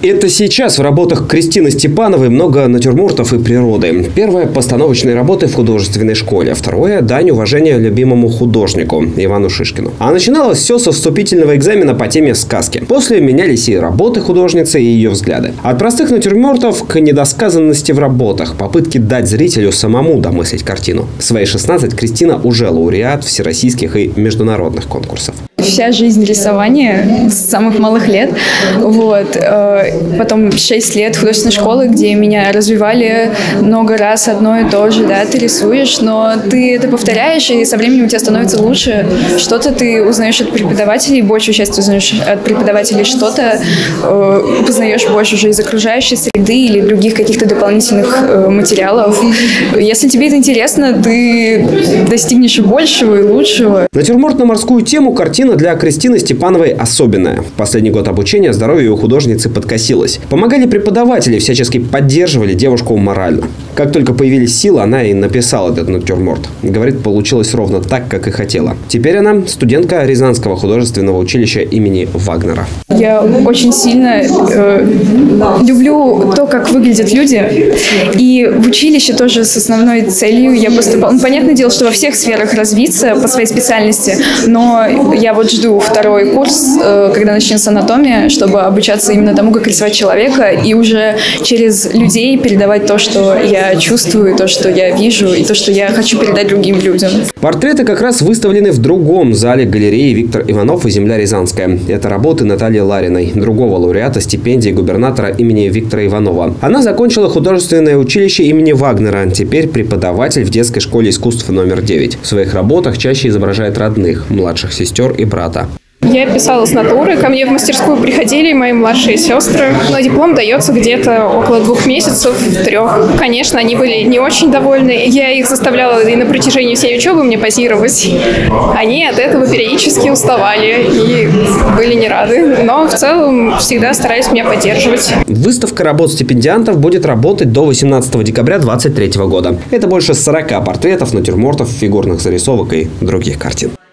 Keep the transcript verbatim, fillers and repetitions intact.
Это сейчас в работах Кристины Степановой много натюрмортов и природы. Первое – постановочные работы в художественной школе. Второе – дань уважения любимому художнику Ивану Шишкину. А начиналось все со вступительного экзамена по теме сказки. После менялись и работы художницы, и ее взгляды. От простых натюрмортов к недосказанности в работах, попытки дать зрителю самому домыслить картину. В свои шестнадцать Кристина уже лауреат всероссийских и международных конкурсов. Вся жизнь рисования с самых малых лет. Вот. Потом шесть лет художественной школы, где меня развивали много раз одно и то же. Да, ты рисуешь, но ты это повторяешь, и со временем у тебя становится лучше. Что-то ты узнаешь от преподавателей, большую часть узнаешь от преподавателей, что-то э, познаешь больше уже из окружающей среды или других каких-то дополнительных э, материалов. Если тебе это интересно, ты достигнешь большего и лучшего. Натюрморт на морскую тему – картина для Кристины Степановой особенная. В последний год обучения здоровье у художницы подкосилось. Помогали преподаватели, всячески поддерживали девушку морально. Как только появились силы, она и написала этот натюрморт. Говорит, получилось ровно так, как и хотела. Теперь она студентка Рязанского художественного училища имени Вагнера. Я очень сильно э, люблю то, как выглядят люди. И в училище тоже с основной целью я поступала. Ну, понятное дело, что во всех сферах развиться по своей специальности, но я вот жду второй курс, э, когда начнется анатомия, чтобы обучаться именно тому, как рисовать человека, и уже через людей передавать то, что я чувствую, то, что я вижу, и то, что я хочу передать другим людям. Портреты как раз выставлены в другом зале галереи «Виктор Иванов и земля Рязанская». Это работы Натальи Лариной, другого лауреата стипендии губернатора имени Виктора Иванова. Она закончила художественное училище имени Вагнера, теперь преподаватель в детской школе искусств номер девять. В своих работах чаще изображает родных, младших сестер и брата. Я писала с натуры, ко мне в мастерскую приходили мои младшие сестры, но диплом дается где-то около двух месяцев, трех. Конечно, они были не очень довольны, я их заставляла и на протяжении всей учебы мне позировать. Они от этого периодически уставали и были не рады, но в целом всегда старались меня поддерживать. Выставка работ стипендиантов будет работать до восемнадцатого декабря две тысячи двадцать третьего года. Это больше сорока портретов, натюрмортов, фигурных зарисовок и других картин.